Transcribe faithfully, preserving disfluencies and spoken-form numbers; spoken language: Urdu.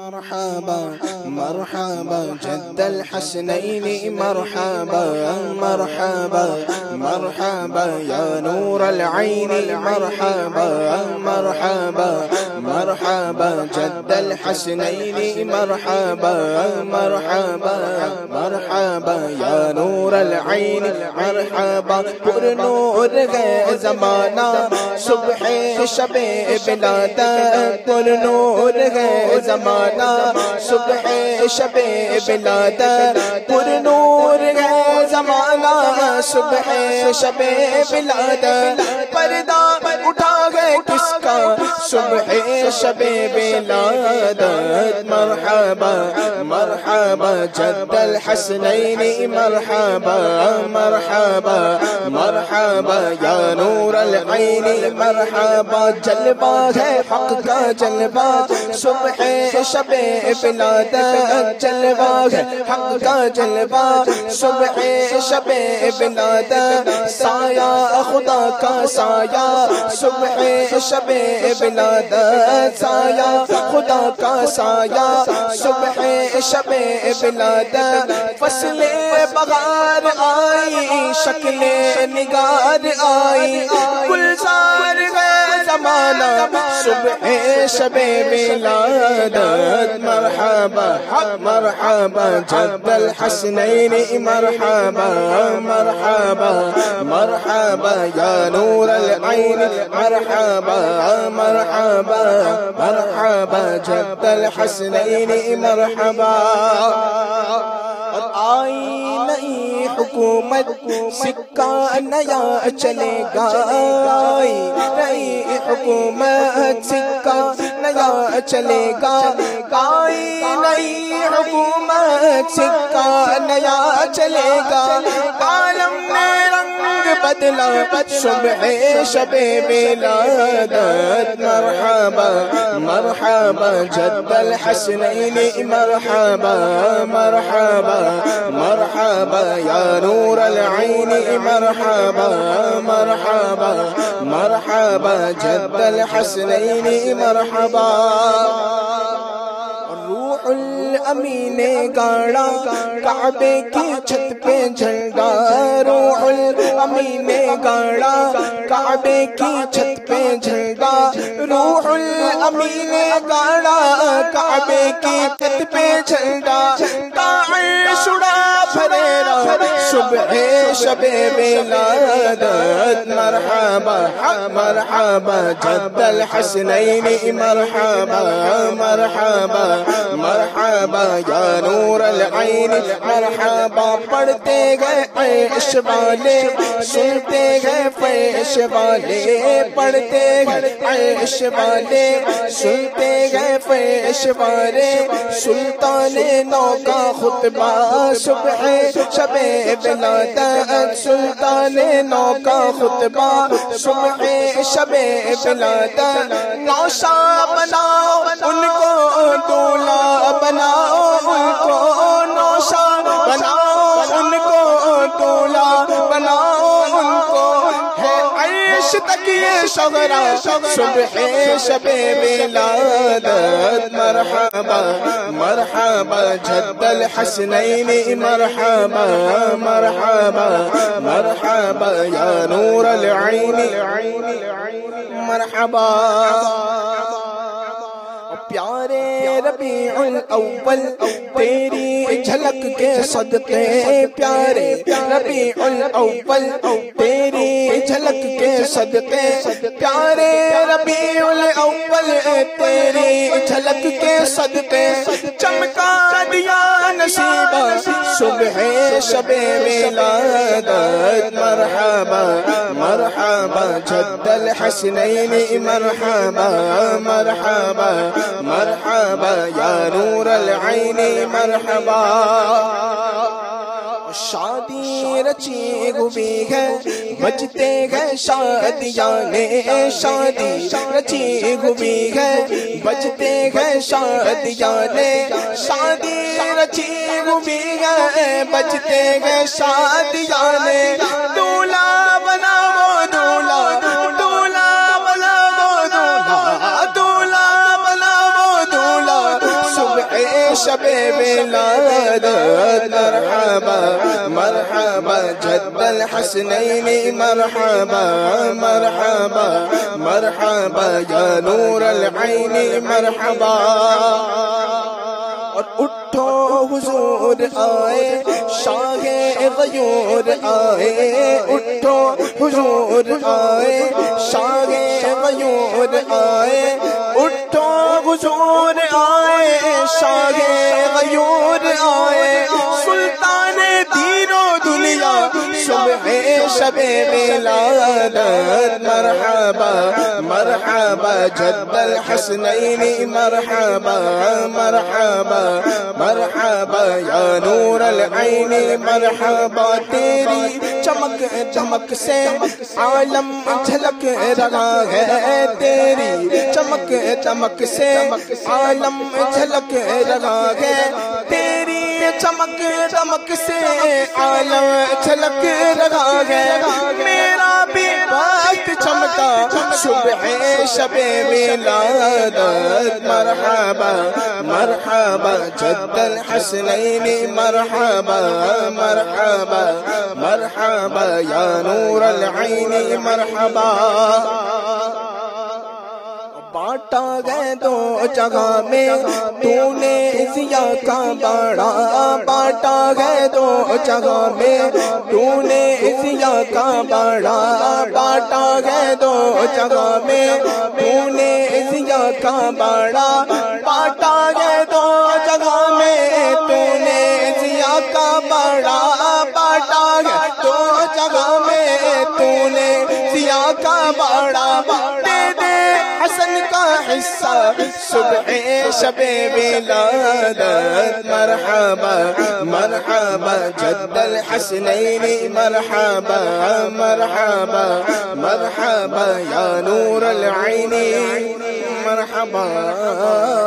مرحبا مرحبا جد الحسنين مرحبا مرحبا مرحبا يا نور العين مرحبا مرحبا مرحبا جد الحسنين مرحبا مرحبا مرحبا يا نور العين مرحبا پر نور ہے زمانہ صبح شب ولادت پر نور ہے زمانہ صبح شب ولادت پر نور ہے زمانہ صبح شب ولادت پردہ اٹھا گئے کس کا صبح شب ولادت مرحبا مرحبا جد الحسنين مرحبا مرحبا مرحبا یا نور العین مرحبا جلوہ ہے حق کا جلوہ صبح شب ولادت جلوہ ہے حق کا جلوہ صبح شب ولادت سایہ خدا کا سایہ صبح شب ولادت سایہ خدا کا سایہ صبح شب ولادت فصل بغار آئی شکل نگار آئی گلزار ہے زمانہ صبح شب ولادت مرحبا مرحبا جد الحسنين مرحبا مرحبا مرحبا یا نور العین مرحبا مرحبا مرحبا جد الحسنين مرحبا اور آئی نئی حکومت سکہ نیا چلے گا آئی نئی حکومت سکہ نیا چلے گا آئی نئی حکومت سکہ نیا چلے گا عالم نے رنگ بدلا صبح شب ولادت مرحبا مرحبا جد الحسنين مرحبا مرحبا مرحبا یا نور العین مرحبا مرحبا مرحبا جد الحسنين مرحبا روح الامین گاڑا کعبے کی چھت پہ جھنڈا روح الامین گاڑا کعبے کی چھت پہ جھنڈا روح الامین گاڑا کعبے کی چھت پہ جھنڈا عرش اڑا پھریرا صبح شب ولادت مرحبا مرحبا جد الحسنين مرحبا مرحبا مرحبا یا نور العین مرحبا پڑھتے گئے عیش والے سنتے گئے فیش والے پڑھتے گئے عیش والے سنتے گئے فیش والے سلطان نو کا خطبہ صبح شب ولادت سلطان نو کا خطبہ صبح شب ولادت نوشا بناؤ ان کو دولا بناؤ ان کو نوشا بناؤ ان کو دولا بناؤ ان کو ہے عرش تک یہ شغرا صبح شب ولادت مرحبا مرحبا جد الحسنين مرحبا مرحبا مرحبا یا نور العین مرحبا پیارے ربیع الاول تیری جھلک کے صدقے پیارے ربیع الاول تیری جھلک کے صدقے پیارے ربیع الاول تیری جھلک کے صدقے چمکا دیا نصیبہ صبح شب ولادت مرحبا مرحبا جد الحسنين مرحبا مرحبا مرحبا یا نور العین مرحبا شادی رچی ہوئی ہے بجتے گئے شادیاں نے شادی رچی ہوئی ہے بجتے گئے شادیاں نے شادی رچی ہوئی ہے بجتے گئے شادیاں نے دولہا بناؤ دولہا دولہا بناؤ دولہا دولہا بناؤ دولہا صبح شب ولادت مرحبا مرحبا جد الحسنین مرحبا مرحبا مرحبا یا نور العین مرحبا اور اٹھو حضور آئے شاہ غیور آئے اٹھو حضور آئے شاہ غیور آئے اٹھو حضور آئے شاہ غیور آئے سلطان دین و دنیا صبح شب ولادت مرحبا مرحبا جد الحسنین مرحبا مرحبا مرحبا یا نور العین مرحبا تیری چمک چمک سے عالم جھلک رہا ہے تیری چمک چمک سے عالم جھلک رہا ہے تیری چمک چمک سے عالم جھلک رہا ہے میرا بھی وقت چمکا صبح شب ولادت مرحبا مرحبا جد الحسنین مرحبا مرحبا مرحبا یا نور العین مرحبا بانٹا گئے دو جگہ میں تو نے ضیاء کا بڑا بانٹا گئے دو جگہ میں تو نے ضیاء کا بڑا بانٹا گئے دو جگہ میں تو نے ضیاء کا بڑا بانٹا گئے دو جگہ میں تو نے ضیاء کا بڑا بانٹا گئے دو جگہ میں تو نے ضیاء کا بڑا دے دے حسن کا حصہ صبح شب ولادت مرحبا مرحبا جد الحسنین مرحبا مرحبا مرحبا یا نور العین مرحبا